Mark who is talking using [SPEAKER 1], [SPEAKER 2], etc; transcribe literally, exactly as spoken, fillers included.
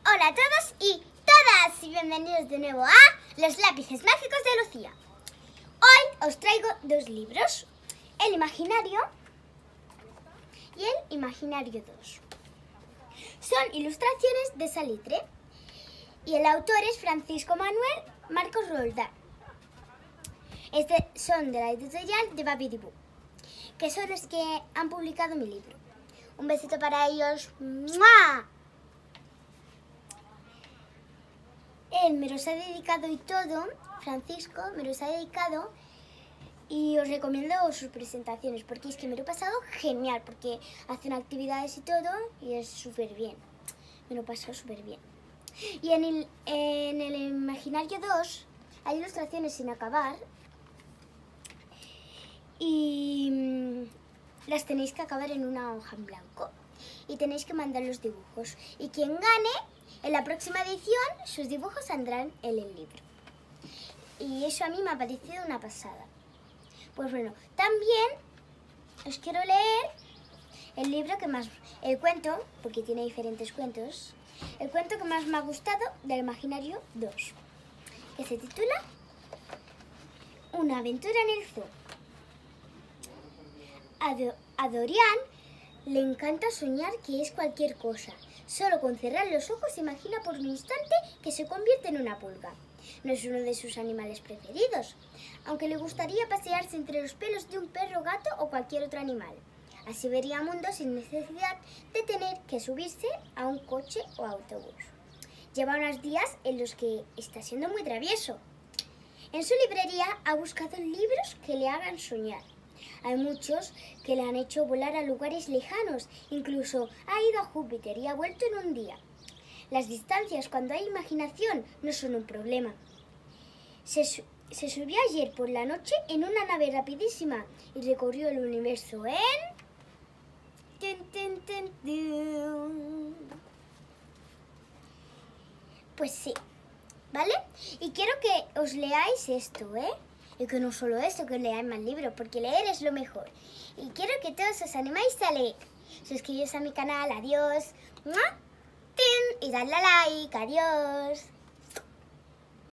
[SPEAKER 1] Hola a todos y todas y bienvenidos de nuevo a Los Lápices Mágicos de Lucía. Hoy os traigo dos libros, El Imaginario y El Imaginario dos. Son ilustraciones de Salitre y el autor es Francisco Manuel Marcos Roldán. Este son de la editorial de Babidi-Boo, que son los que han publicado mi libro. Un besito para ellos. ¡Mua! Él me los ha dedicado y todo, Francisco me los ha dedicado, y os recomiendo sus presentaciones porque es que me lo he pasado genial, porque hacen actividades y todo y es súper bien, me lo he pasado súper bien. Y en el, en el Imaginario dos hay ilustraciones sin acabar y las tenéis que acabar en una hoja en blanco y tenéis que mandar los dibujos, y quien gane en la próxima edición sus dibujos saldrán en el libro. Y eso a mí me ha parecido una pasada. Pues bueno, también os quiero leer el libro que más, el cuento, porque tiene diferentes cuentos, el cuento que más me ha gustado del Imaginario dos, que se titula Una aventura en el zoo. A, Do, a Dorian le encanta soñar que es cualquier cosa. Solo con cerrar los ojos se imagina por un instante que se convierte en una pulga. No es uno de sus animales preferidos, aunque le gustaría pasearse entre los pelos de un perro, gato o cualquier otro animal. Así vería mundo sin necesidad de tener que subirse a un coche o autobús. Lleva unos días en los que está siendo muy travieso. En su librería ha buscado libros que le hagan soñar. Hay muchos que le han hecho volar a lugares lejanos, incluso ha ido a Júpiter y ha vuelto en un día. Las distancias cuando hay imaginación no son un problema. Se, su se subió ayer por la noche en una nave rapidísima y recorrió el universo en... Tun, tun, tun, tun. Pues sí, ¿vale? Y quiero que os leáis esto, ¿eh? Y que no solo esto, que os leáis más libros, porque leer es lo mejor. Y quiero que todos os animáis a leer. Suscribíos a mi canal, adiós. ¡Mua! Y dadle a like, adiós.